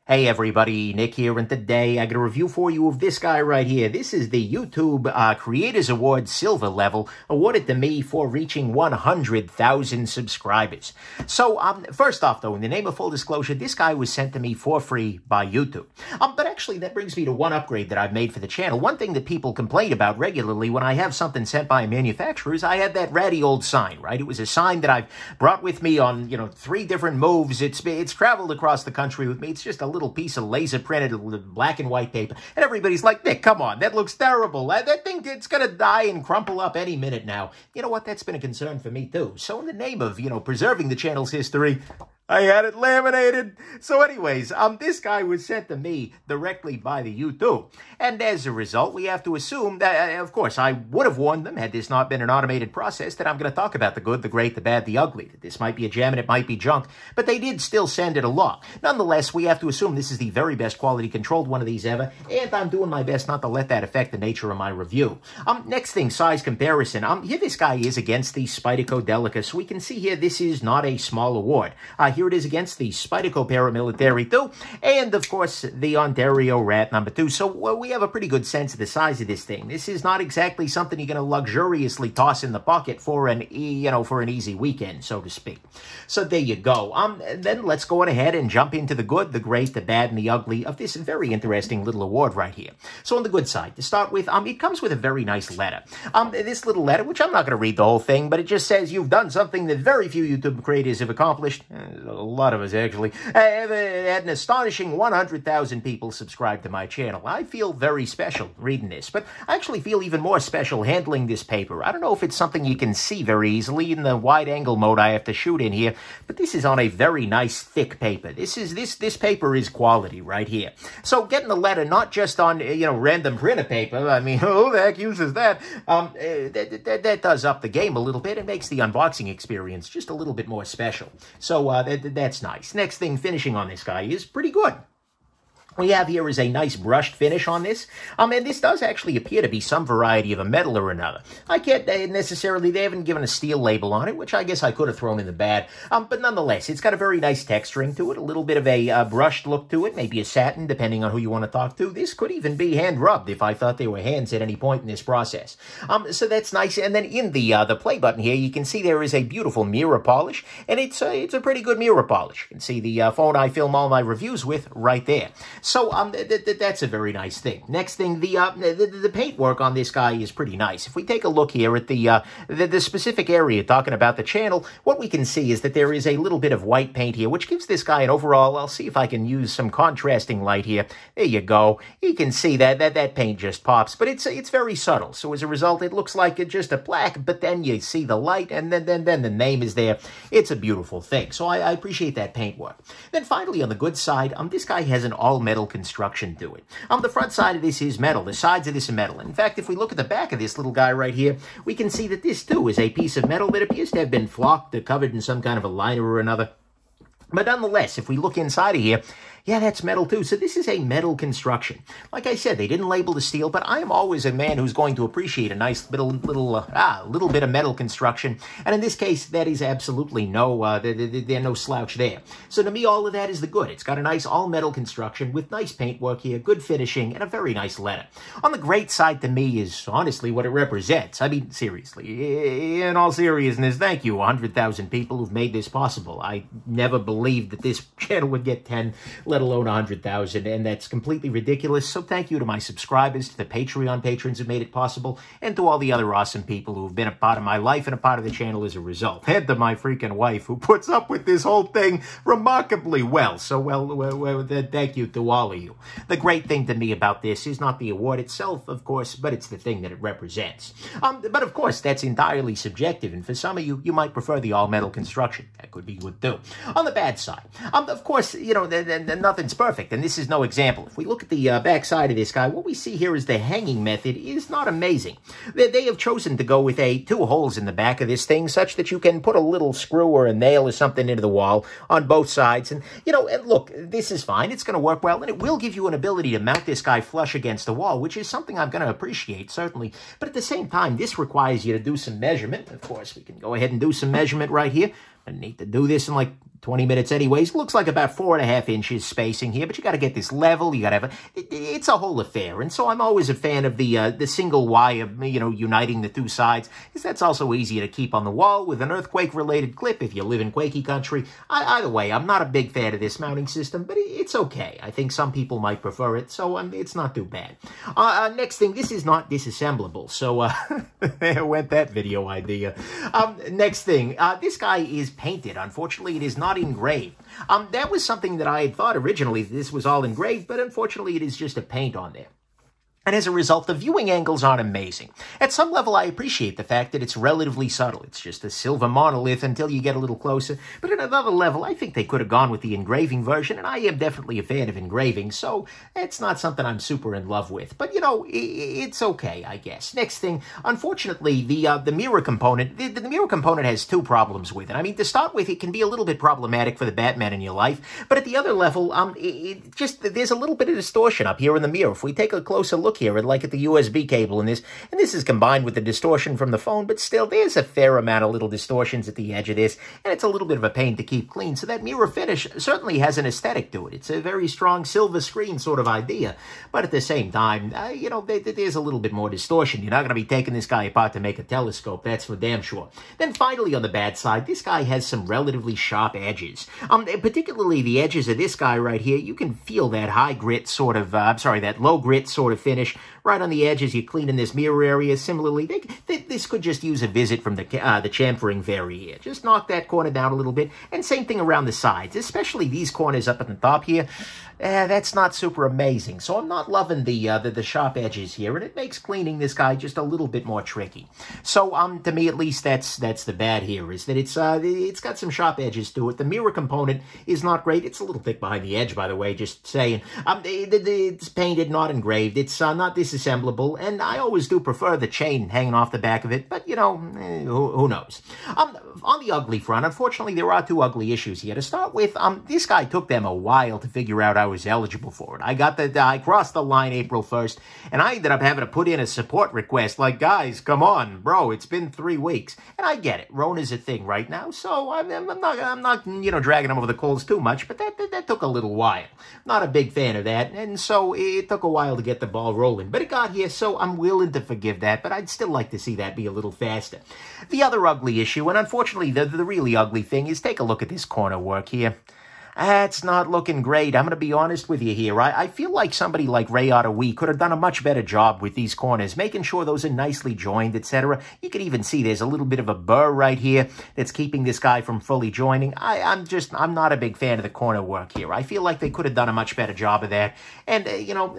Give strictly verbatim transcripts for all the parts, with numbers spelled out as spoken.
Hey everybody, Nick here, and today I got a review for you of this guy right here. This is the YouTube uh, Creators Award Silver level, awarded to me for reaching one hundred thousand subscribers. So, um, first off though, in the name of full disclosure, this guy was sent to me for free by YouTube. Um, but actually that brings me to one upgrade that I've made for the channel. One thing that people complain about regularly when I have something sent by a manufacturer is I had that ratty old sign, right? It was a sign that I've brought with me on, you know, three different moves. It's, it's traveled across the country with me. It's just a little piece of laser printed black and white paper, and everybody's like, Nick, come on, that looks terrible. That, that thing, it's gonna die and crumple up any minute now. You know what? That's been a concern for me too. So in the name of, you know, preserving the channel's history, I had it laminated. So anyways, um, this guy was sent to me directly by the YouTube. And as a result, we have to assume that, uh, of course, I would have warned them, had this not been an automated process, that I'm going to talk about the good, the great, the bad, the ugly. That this might be a gem and it might be junk, but they did still send it along. Nonetheless, we have to assume this is the very best quality controlled one of these ever, and I'm doing my best not to let that affect the nature of my review. Um, next thing, size comparison. Um, here this guy is against the Spyderco Delica, so we can see here this is not a small award. Uh, here it is against the Spyderco Paramilitary two, and of course the Ontario Rat number two. So well, we have a pretty good sense of the size of this thing. This is not exactly something you're going to luxuriously toss in the pocket for an, you know, for an easy weekend, so to speak. So there you go. Um, then let's go on ahead and jump into the good, the great, the bad, and the ugly of this very interesting little award right here. So on the good side, to start with, um, it comes with a very nice letter. Um, this little letter, which I'm not going to read the whole thing, but it just says you've done something that very few YouTube creators have accomplished. Uh, a lot of us actually uh, have had an astonishing one hundred thousand people subscribe to my channel. I feel very special reading this, but I actually feel even more special handling this paper. I don't know if it's something you can see very easily in the wide angle mode I have to shoot in here, but this is on a very nice thick paper. This is this this paper is quality right here. So getting the letter not just on, you know, random printer paper, I mean, who the heck uses that? Um, uh, that, that, that does up the game a little bit. It makes the unboxing experience just a little bit more special. So uh, that, that's nice. Next thing, finishing on this guy is pretty good. We have here is a nice brushed finish on this, um, and this does actually appear to be some variety of a metal or another. I can't uh, necessarily, they haven't given a steel label on it, which I guess I could have thrown in the bad, um, but nonetheless, it's got a very nice texturing to it, a little bit of a uh, brushed look to it, maybe a satin, depending on who you want to talk to. This could even be hand-rubbed if I thought they were hands at any point in this process. Um, so that's nice, and then in the uh, the play button here, you can see there is a beautiful mirror polish, and it's, uh, it's a pretty good mirror polish. You can see the uh, phone I film all my reviews with right there. So um, th th that's a very nice thing. Next thing, the, uh, the the paintwork on this guy is pretty nice. If we take a look here at the, uh, the the specific area talking about the channel, what we can see is that there is a little bit of white paint here, which gives this guy an overall. I'll see if I can use some contrasting light here. There you go. You can see that that that paint just pops, but it's it's very subtle. So as a result, it looks like it's just a black, but then you see the light, and then then then the name is there. It's a beautiful thing. So I, I appreciate that paintwork. Then finally, on the good side, um, this guy has an all metal construction. Construction to it. Um, the front side of this is metal. The sides of this are metal. In fact, if we look at the back of this little guy right here, we can see that this too is a piece of metal that appears to have been flocked or covered in some kind of a liner or another. But nonetheless, if we look inside of here, yeah, that's metal too. So this is a metal construction. Like I said, they didn't label the steel, but I am always a man who's going to appreciate a nice little, little, uh, ah, little bit of metal construction. And in this case, that is absolutely no, uh, there, there, there's no slouch there. So to me, all of that is the good. It's got a nice all metal construction with nice paintwork here, good finishing, and a very nice letter. On the great side to me is honestly what it represents. I mean, seriously, in all seriousness, thank you, one hundred thousand people who've made this possible. I never believed that this channel would get ten, let alone one hundred thousand, and that's completely ridiculous. So thank you to my subscribers, to the Patreon patrons who made it possible, and to all the other awesome people who have been a part of my life and a part of the channel as a result. And to my freaking wife, who puts up with this whole thing remarkably well. So, well, well, well thank you to all of you. The great thing to me about this is not the award itself, of course, but it's the thing that it represents. Um, but of course, that's entirely subjective, and for some of you, you might prefer the all-metal construction. That could be good too. On the bad side, um, of course, you know, the, the, the nothing's perfect, and this is no example. If we look at the uh, back side of this guy, what we see here is the hanging method is not amazing. They, they have chosen to go with a two holes in the back of this thing, such that you can put a little screw or a nail or something into the wall on both sides. And, you know, and look, this is fine. It's going to work well, and it will give you an ability to mount this guy flush against the wall, which is something I'm going to appreciate, certainly. But at the same time, this requires you to do some measurement. Of course, we can go ahead and do some measurement right here. I need to do this in like twenty minutes anyways. Looks like about four and a half inches spacing here, but you got to get this level. You got to have a, it, it's a whole affair. And so I'm always a fan of the uh, the single wire, you know, uniting the two sides, because that's also easier to keep on the wall with an earthquake-related clip if you live in quakey country. I, either way, I'm not a big fan of this mounting system, but it, it's okay. I think some people might prefer it, so um, it's not too bad. Uh, uh, next thing, this is not disassemblable, so uh, there went that video idea. Um, next thing, uh, this guy is painted. Unfortunately, it is not engraved. Um, that was something that I had thought originally this was all engraved, but unfortunately it is just a paint on there. And as a result, the viewing angles aren't amazing. At some level, I appreciate the fact that it's relatively subtle. It's just a silver monolith until you get a little closer. But at another level, I think they could have gone with the engraving version, and I am definitely a fan of engraving, so it's not something I'm super in love with. But, you know, it's okay, I guess. Next thing, unfortunately, the uh, the mirror component, the, the mirror component has two problems with it. I mean, to start with, it can be a little bit problematic for the Batman in your life, but at the other level, um, it, it just, there's a little bit of distortion up here in the mirror. If we take a closer look here, and like at the U S B cable in this, and this is combined with the distortion from the phone, but still there's a fair amount of little distortions at the edge of this, and it's a little bit of a pain to keep clean. So that mirror finish certainly has an aesthetic to it. It's a very strong silver screen sort of idea, but at the same time, uh, you know, there, there's a little bit more distortion. You're not going to be taking this guy apart to make a telescope, that's for damn sure. Then finally, on the bad side, this guy has some relatively sharp edges. Um, particularly the edges of this guy right here, you can feel that high grit sort of, uh, I'm sorry, that low grit sort of finish right on the edges. You clean in this mirror area. Similarly, they, they, this could just use a visit from the uh, the chamfering vary here. Just knock that corner down a little bit, and same thing around the sides, especially these corners up at the top here. Uh, that's not super amazing, so I'm not loving the, uh, the the sharp edges here, and it makes cleaning this guy just a little bit more tricky. So, um, to me at least, that's that's the bad here, is that it's uh, it's got some sharp edges to it. The mirror component is not great. It's a little thick behind the edge, by the way, just saying. Um, the, the, it's painted, not engraved. It's uh, not disassemblable, and I always do prefer the chain hanging off the back of it, but, you know, eh, who, who knows. Um, on the ugly front, unfortunately, there are two ugly issues here. To start with, um, this guy took them a while to figure out how was eligible for it. I got the, I crossed the line April first, and I ended up having to put in a support request, like, guys, come on, bro, it's been three weeks. And I get it, Rona's a thing right now, so I'm, I'm not, I'm not, you know, dragging him over the coals too much, but that, that, that took a little while. Not a big fan of that, and so it took a while to get the ball rolling, but it got here, so I'm willing to forgive that, but I'd still like to see that be a little faster. The other ugly issue, and unfortunately the, the really ugly thing, is take a look at this corner work here. That's not looking great. I'm going to be honest with you here. I, I feel like somebody like Ray Ottawee could have done a much better job with these corners, making sure those are nicely joined, et cetera. You can even see there's a little bit of a burr right here that's keeping this guy from fully joining. I, I'm just, I'm not a big fan of the corner work here. I feel like they could have done a much better job of that. And, uh, you know,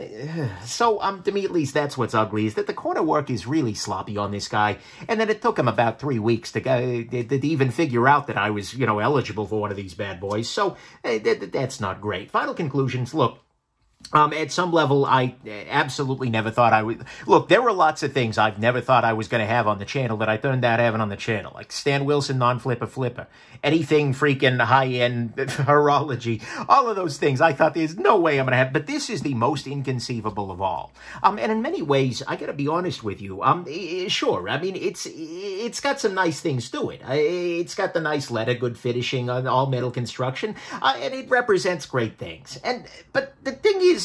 so um, to me at least, that's what's ugly, is that the corner work is really sloppy on this guy. And then it took him about three weeks to, uh, to, to even figure out that I was, you know, eligible for one of these bad boys. So, uh, that, that's not great. Final conclusions, look. Um, at some level, I absolutely never thought I would... Look, there were lots of things I've never thought I was going to have on the channel that I turned out having on the channel. Like Stan Wilson non-flipper flipper. Anything freaking high-end horology. All of those things I thought there's no way I'm going to have. But this is the most inconceivable of all. Um, and in many ways, I got to be honest with you. Um, sure, I mean, it's it's got some nice things to it. It's got the nice leather, good finishing, all metal construction. Uh, and it represents great things. And But the thing is,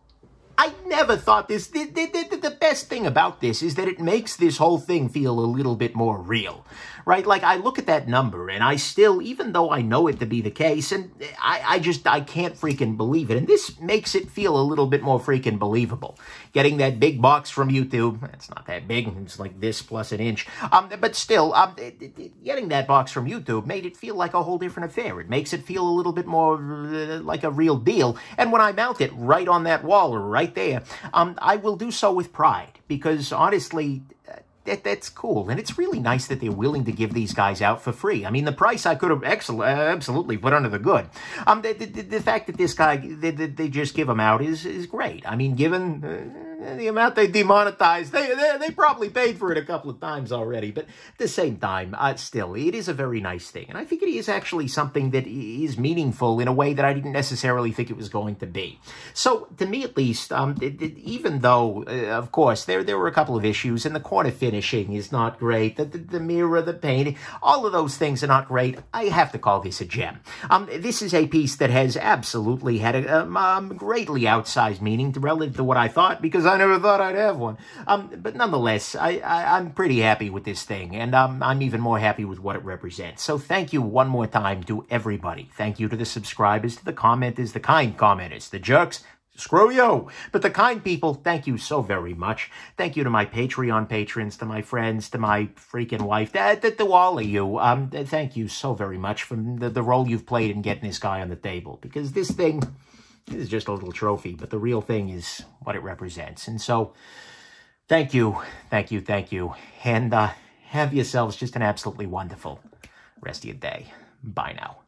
I never thought this, the, the, the, the best thing about this is that it makes this whole thing feel a little bit more real, right? Like, I look at that number, and I still, even though I know it to be the case, and I, I just, I can't freaking believe it, and this makes it feel a little bit more freaking believable. Getting that big box from YouTube, it's not that big, it's like this plus an inch, um, but still, um, getting that box from YouTube made it feel like a whole different affair. It makes it feel a little bit more uh, like a real deal, and when I mount it right on that wall, right there, um, I will do so with pride, because honestly, that, that's cool, and it's really nice that they're willing to give these guys out for free. I mean, the price I could have absolutely put under the good. Um, the, the, the fact that this guy, they, they just give them out is, is great. I mean, given... Uh, the amount they demonetized, they, they, they probably paid for it a couple of times already. But at the same time, uh, still, it is a very nice thing. And I think it is actually something that is meaningful in a way that I didn't necessarily think it was going to be. So, to me at least, um, it, it, even though, uh, of course, there, there were a couple of issues, and the corner finishing is not great, the, the, the mirror, the painting, all of those things are not great, I have to call this a gem. Um, this is a piece that has absolutely had a um, um, greatly outsized meaning to, relative to what I thought, because I never thought I'd have one. Um, but nonetheless, I, I, I'm pretty happy with this thing, and um, I'm even more happy with what it represents. So thank you one more time to everybody. Thank you to the subscribers, to the commenters, the kind commenters, the jerks, screw you. But the kind people, thank you so very much. Thank you to my Patreon patrons, to my friends, to my freaking wife, to, to, to all of you. Um, thank you so very much for the, the role you've played in getting this guy on the table. Because this thing is just a little trophy, but the real thing is what it represents. And so, thank you, thank you, thank you. And uh, have yourselves just an absolutely wonderful rest of your day. Bye now.